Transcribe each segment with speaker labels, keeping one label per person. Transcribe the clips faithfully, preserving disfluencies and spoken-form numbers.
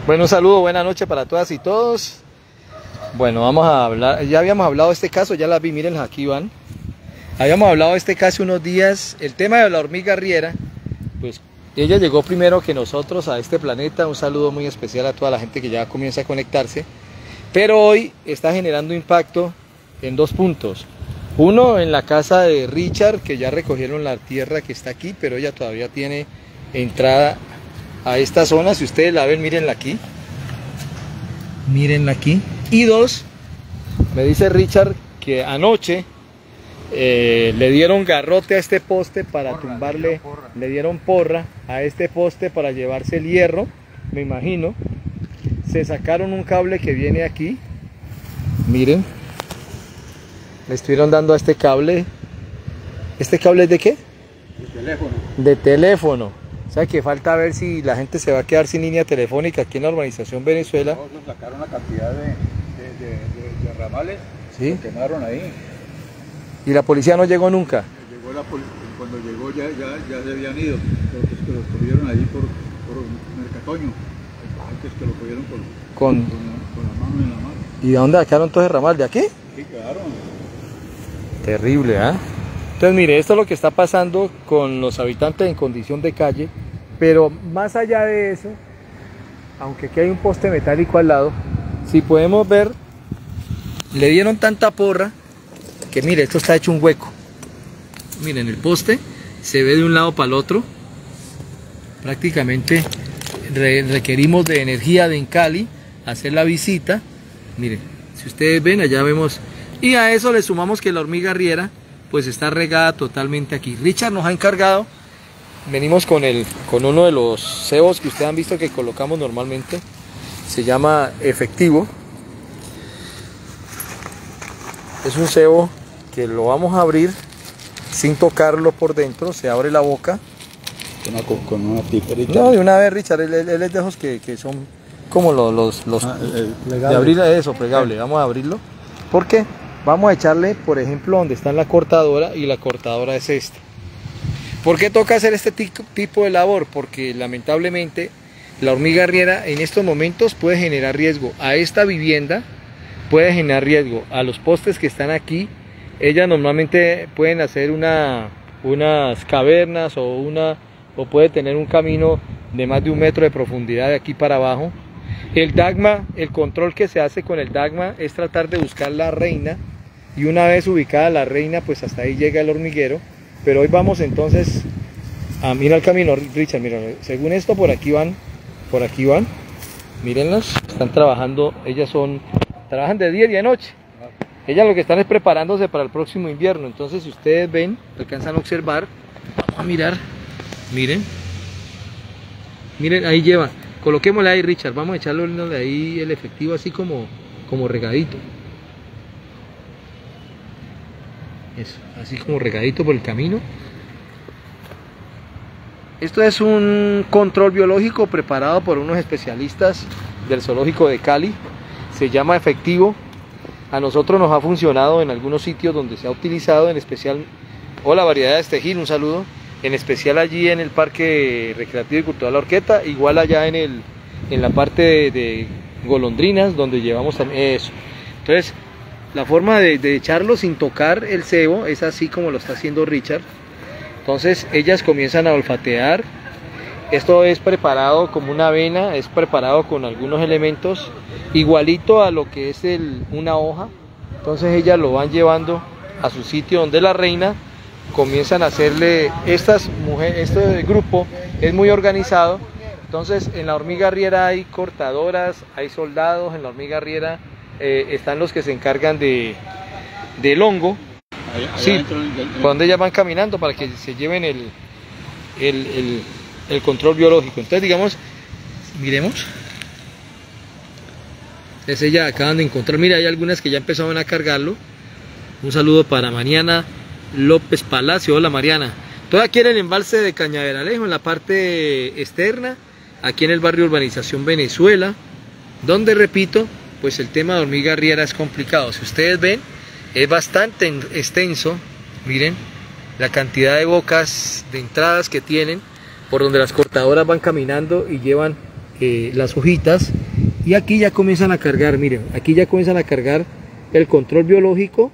Speaker 1: Bueno, un saludo, buena noche para todas y todos. Bueno, vamos a hablar, ya habíamos hablado de este caso, ya las vi, miren, aquí van. Habíamos hablado de este caso unos días, el tema de la hormiga arriera, pues ella llegó primero que nosotros a este planeta. Un saludo muy especial a toda la gente que ya comienza a conectarse. Pero hoy está generando impacto en dos puntos. Uno, en la casa de Richard, que ya recogieron la tierra que está aquí, pero ella todavía tiene entrada a esta zona. Si ustedes la ven, mírenla aquí. Mírenla aquí. Y dos, me dice Richard que anoche eh, le dieron garrote a este poste para porra, tumbarle, le dieron, le dieron porra a este poste para llevarse el hierro, me imagino. Se sacaron un cable que viene aquí. Miren. Le estuvieron dando a este cable. ¿Este cable es de qué?
Speaker 2: De teléfono. De
Speaker 1: teléfono. O sea que falta ver si la gente se va a quedar sin línea telefónica aquí en la urbanización Venezuela.
Speaker 2: No, sacaron una cantidad de, de, de, de, de ramales.
Speaker 1: ¿Sí?
Speaker 2: Lo quemaron ahí.
Speaker 1: ¿Y la policía no llegó nunca?
Speaker 2: Llegó la cuando llegó ya, ya, ya se habían ido. Los que los cogieron ahí por, por Mercatoño. Antes que lo cogieron con,
Speaker 1: con,
Speaker 2: con, la, con la mano en la mano.
Speaker 1: ¿Y de dónde sacaron todo ese ramal? ¿De aquí?
Speaker 2: Sí, quedaron.
Speaker 1: Terrible, ¿ah? ¿eh? Entonces mire, esto es lo que está pasando con los habitantes en condición de calle, pero más allá de eso, aunque aquí hay un poste metálico al lado, si podemos ver, le dieron tanta porra que mire, esto está hecho un hueco. Miren, el poste se ve de un lado para el otro. Prácticamente re requerimos de energía de Encali hacer la visita. Miren, si ustedes ven, allá vemos, y a eso le sumamos que la hormiga arriera pues está regada totalmente aquí. Richard nos ha encargado, venimos con, el, con uno de los cebos que ustedes han visto que colocamos normalmente, se llama Efectivo. Es un cebo que lo vamos a abrir sin tocarlo por dentro, se abre la boca.
Speaker 2: Con una, con una tijerita.
Speaker 1: No, de una vez, Richard, él, él es de esos que, que son como los, los, los
Speaker 2: ah, el, el
Speaker 1: de abrir eso, plegable. Vamos a abrirlo. ¿Por qué? Vamos a echarle, por ejemplo, donde está la cortadora, y la cortadora es esta. ¿Por qué toca hacer este tipo de labor? Porque lamentablemente la hormiga arriera en estos momentos puede generar riesgo a esta vivienda, puede generar riesgo a los postes que están aquí. Ellas normalmente pueden hacer una, unas cavernas o, una, o puede tener un camino de más de un metro de profundidad de aquí para abajo. El dagma, el control que se hace con el dagma es tratar de buscar la reina, y una vez ubicada la reina, pues hasta ahí llega el hormiguero. Pero hoy vamos entonces a mirar el camino, Richard, mira, según esto por aquí van, por aquí van, mírenlas, están trabajando, ellas son, trabajan de día y de noche. Ellas lo que están es preparándose para el próximo invierno. Entonces si ustedes ven, alcanzan a observar, a mirar, miren, miren, ahí lleva. Coloquémosle ahí, Richard, vamos a echarle de ahí el efectivo así como, como regadito. Eso, así como regadito por el camino. Esto es un control biológico preparado por unos especialistas del zoológico de Cali. Se llama Efectivo. A nosotros nos ha funcionado en algunos sitios donde se ha utilizado, en especial, hola Variedades Tejín, un saludo. En especial allí en el Parque Recreativo y Cultural La Horqueta, igual allá en, el, en la parte de, de golondrinas, donde llevamos también eso. Entonces, la forma de, de echarlo sin tocar el cebo es así como lo está haciendo Richard. Entonces, ellas comienzan a olfatear. Esto es preparado como una avena, es preparado con algunos elementos, igualito a lo que es el, una hoja. Entonces, ellas lo van llevando a su sitio donde la reina. Comienzan a hacerle, estas mujeres, este grupo es muy organizado. Entonces en la hormiga arriera hay cortadoras, hay soldados. En la hormiga arriera eh, están los que se encargan de del hongo. Allá, allá sí, por donde ellas van caminando para que se lleven el, el, el, el control biológico. Entonces digamos, miremos, es ella, acaban de encontrar, mira, hay algunas que ya empezaron a cargarlo. Un saludo para Mariana López Palacio. Hola Mariana. Todo aquí en el embalse de Cañaveralejo, en la parte externa, aquí en el barrio Urbanización Venezuela, donde, repito, pues el tema de hormiga arriera es complicado. Si ustedes ven, es bastante extenso. Miren la cantidad de bocas de entradas que tienen, por donde las cortadoras van caminando y llevan eh, las hojitas, y aquí ya comienzan a cargar, miren, aquí ya comienzan a cargar el control biológico.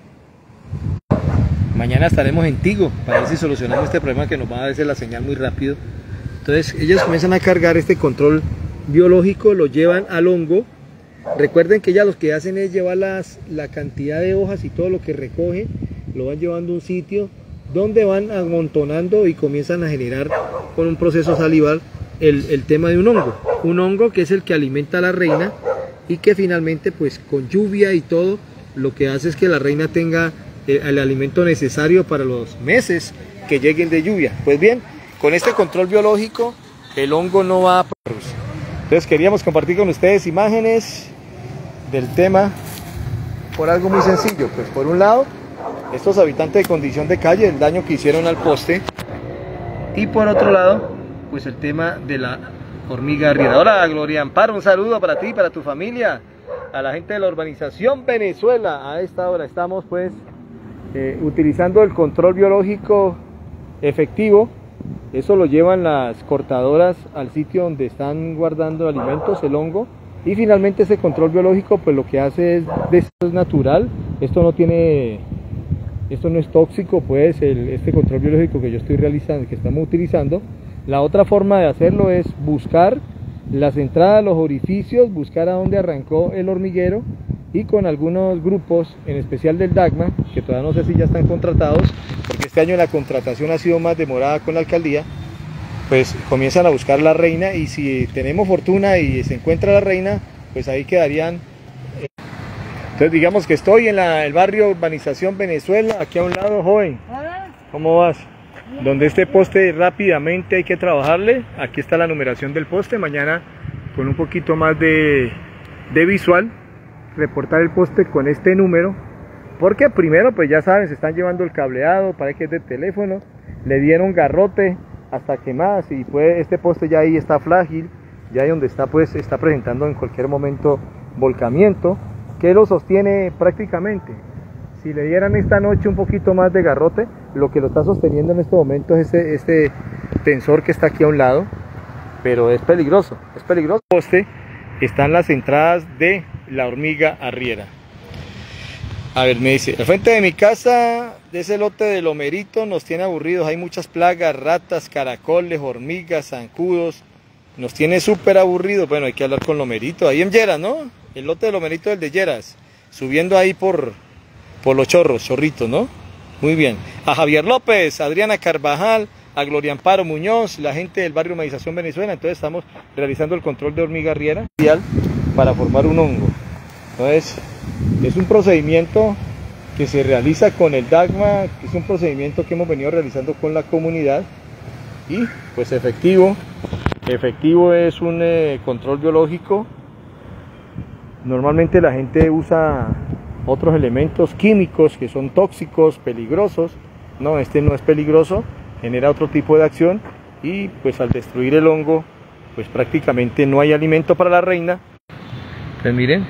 Speaker 1: Mañana estaremos en Tigo para ver si solucionamos este problema que nos va a dar la señal muy rápido. Entonces ellos comienzan a cargar este control biológico, lo llevan al hongo. Recuerden que ya lo que hacen es llevar las, la cantidad de hojas y todo lo que recogen, lo van llevando a un sitio donde van amontonando y comienzan a generar con un proceso salival el, el tema de un hongo. Un hongo que es el que alimenta a la reina y que finalmente pues con lluvia y todo lo que hace es que la reina tenga el, el alimento necesario para los meses que lleguen de lluvia. Pues bien, con este control biológico el hongo no va a producir. Entonces queríamos compartir con ustedes imágenes del tema por algo muy sencillo. Pues por un lado, estos habitantes de condición de calle, el daño que hicieron al poste, y por otro lado, pues el tema de la hormiga arriera. Hola Gloria Amparo, un saludo para ti, para tu familia, a la gente de la urbanización Venezuela. A esta hora estamos pues eh, utilizando el control biológico efectivo. Eso lo llevan las cortadoras al sitio donde están guardando alimentos, el hongo, y finalmente ese control biológico pues lo que hace es, esto es natural, esto no tiene, esto no es tóxico, pues el, este control biológico que yo estoy realizando, que estamos utilizando. La otra forma de hacerlo es buscar las entradas, los orificios, buscar a dónde arrancó el hormiguero, y con algunos grupos, en especial del DAGMA, que todavía no sé si ya están contratados, porque este año la contratación ha sido más demorada con la alcaldía, pues comienzan a buscar la reina, y si tenemos fortuna y se encuentra la reina, pues ahí quedarían. Entonces digamos que estoy en la, el barrio Urbanización Venezuela, aquí a un lado, joven. ¿Cómo vas? Donde este poste rápidamente hay que trabajarle. Aquí está la numeración del poste. Mañana con un poquito más de, de visual, reportar el poste con este número, porque primero pues ya saben, se están llevando el cableado, parece que es de teléfono, le dieron garrote hasta que más, y pues este poste ya ahí está frágil, ya ahí donde está pues está presentando en cualquier momento volcamiento, que lo sostiene prácticamente. Si le dieran esta noche un poquito más de garrote, lo que lo está sosteniendo en este momento es este, este tensor que está aquí a un lado, pero es peligroso, es peligroso. El poste están las entradas de la hormiga arriera. A ver, me dice, al frente de mi casa, de ese lote de lomerito, nos tiene aburridos, hay muchas plagas, ratas, caracoles, hormigas, zancudos, nos tiene súper aburridos. Bueno, hay que hablar con lomerito, ahí en Lleras, ¿no? El lote de lomerito del de Lleras, subiendo ahí por, por los chorros, chorritos, ¿no? Muy bien. A Javier López, Adriana Carvajal, a Gloria Amparo Muñoz, la gente del barrio Urbanización Venezuela. Entonces estamos realizando el control de hormiga arriera para formar un hongo. Entonces es un procedimiento que se realiza con el DAGMA, que es un procedimiento que hemos venido realizando con la comunidad, y pues efectivo, efectivo es un eh, control biológico. Normalmente la gente usa otros elementos químicos que son tóxicos, peligrosos. No, este no es peligroso, genera otro tipo de acción, y pues al destruir el hongo pues prácticamente no hay alimento para la reina. Pues miren,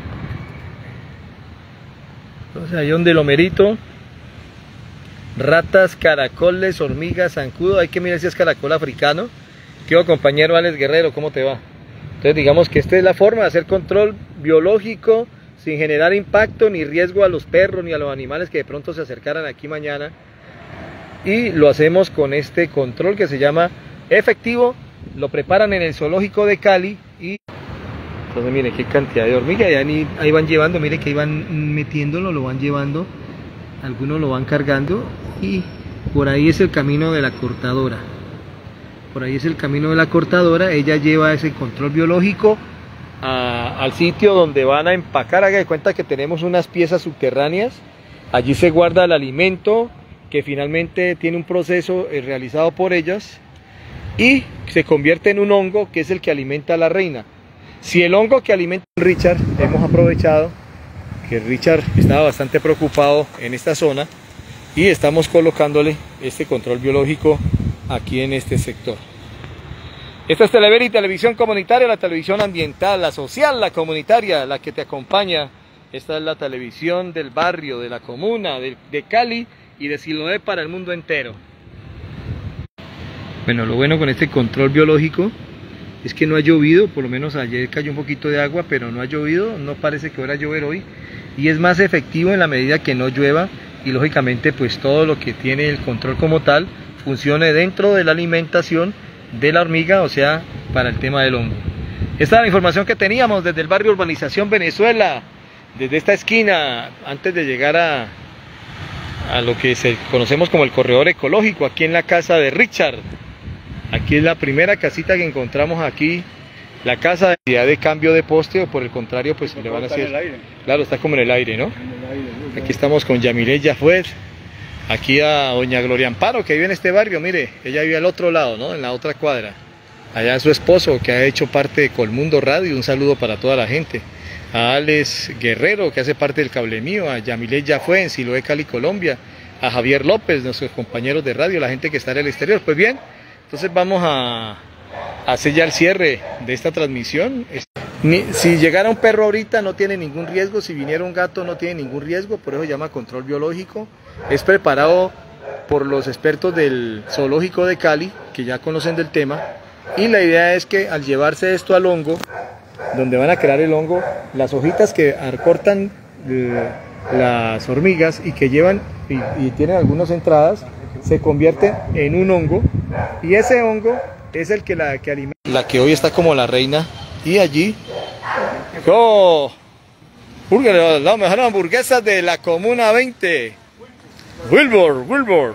Speaker 1: entonces ahí donde lo merito, ratas, caracoles, hormigas, zancudo. Hay que mirar si es caracol africano. ¿Qué compañero Alex Guerrero? ¿Cómo te va? Entonces digamos que esta es la forma de hacer control biológico sin generar impacto ni riesgo a los perros ni a los animales que de pronto se acercaran aquí mañana. Y lo hacemos con este control que se llama efectivo. Lo preparan en el zoológico de Cali. Y entonces miren qué cantidad de hormigas, ya ni, ahí van llevando, miren que ahí van metiéndolo, lo van llevando, algunos lo van cargando, y por ahí es el camino de la cortadora. Por ahí es el camino de la cortadora. Ella lleva ese control biológico a, al sitio donde van a empacar. Haga de cuenta que tenemos unas piezas subterráneas, allí se guarda el alimento que finalmente tiene un proceso eh, realizado por ellas, y se convierte en un hongo que es el que alimenta a la reina. Si el hongo que alimenta a Richard, hemos aprovechado que Richard estaba bastante preocupado en esta zona, y estamos colocándole este control biológico aquí en este sector. Esta es Televeri, televisión comunitaria, la televisión ambiental, la social, la comunitaria, la que te acompaña. Esta es la televisión del barrio, de la comuna, de, de Cali y de Siloé para el mundo entero. Bueno, lo bueno con este control biológico es que no ha llovido, por lo menos ayer cayó un poquito de agua, pero no ha llovido, no parece que vaya a llover hoy, y es más efectivo en la medida que no llueva, y lógicamente pues todo lo que tiene el control como tal, funcione dentro de la alimentación de la hormiga, o sea, para el tema del hongo. Esta es la información que teníamos desde el barrio Urbanización Venezuela, desde esta esquina, antes de llegar a, a lo que se conocemos como el corredor ecológico, aquí en la casa de Richard. Aquí es la primera casita que encontramos aquí, la casa de, de cambio de poste, o por el contrario, pues le van a hacer... Claro, está como en el aire, ¿no? Aquí estamos con Yamile Yafuet, aquí a doña Gloria Amparo, que vive en este barrio, mire, ella vive al otro lado, ¿no? En la otra cuadra. Allá su esposo, que ha hecho parte de Colmundo Radio, un saludo para toda la gente. A Alex Guerrero, que hace parte del Cable Mío, a Yamile Yafuet en Siloé, Cali, Colombia, a Javier López, nuestros compañeros de radio, la gente que está en el exterior. Pues bien, entonces vamos a, a hacer ya el cierre de esta transmisión. Ni, si llegara un perro ahorita no tiene ningún riesgo, si viniera un gato no tiene ningún riesgo, por eso se llama control biológico. Es preparado por los expertos del zoológico de Cali, que ya conocen del tema, y la idea es que al llevarse esto al hongo, donde van a crear el hongo, las hojitas que cortan eh, las hormigas y que llevan y, y tienen algunas entradas, se convierten en un hongo, y ese hongo es el que la que alimenta, la que hoy está como la reina, y allí oh, la mejor hamburguesa de la Comuna veinte, Wilbur, Wilbur.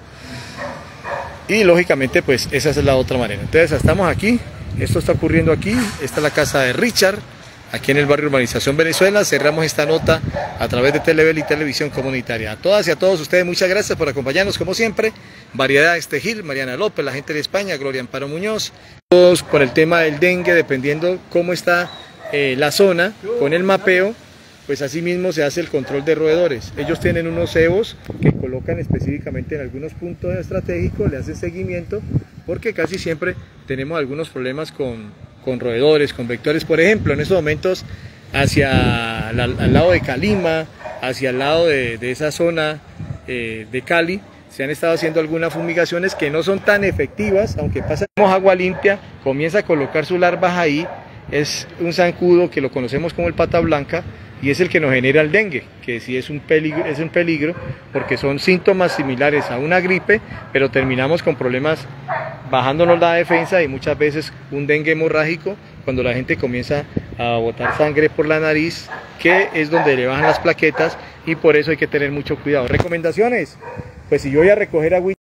Speaker 1: Y lógicamente pues esa es la otra manera. Entonces estamos aquí, esto está ocurriendo aquí, esta es la casa de Richard, aquí en el barrio Urbanización Venezuela. Cerramos esta nota a través de Televel y Televisión Comunitaria. A todas y a todos ustedes muchas gracias por acompañarnos como siempre. Variedades Tejil, Mariana López, la gente de España, Gloria Amparo Muñoz. Todos con el tema del dengue, dependiendo cómo está eh, la zona, con el mapeo, pues así mismo se hace el control de roedores. Ellos tienen unos cebos que colocan específicamente en algunos puntos estratégicos, le hacen seguimiento, porque casi siempre tenemos algunos problemas con, con roedores, con vectores. Por ejemplo, en estos momentos hacia la, al lado de Calima, hacia el lado de, de esa zona eh, de Cali, se han estado haciendo algunas fumigaciones que no son tan efectivas, aunque pasamos agua limpia, comienza a colocar sus larvas ahí. Es un zancudo que lo conocemos como el pata blanca, y es el que nos genera el dengue, que sí es un peligro, es un peligro porque son síntomas similares a una gripe, pero terminamos con problemas bajándonos la defensa, y muchas veces un dengue hemorrágico cuando la gente comienza a botar sangre por la nariz, que es donde le bajan las plaquetas, y por eso hay que tener mucho cuidado. Recomendaciones, pues si yo voy a recoger agüita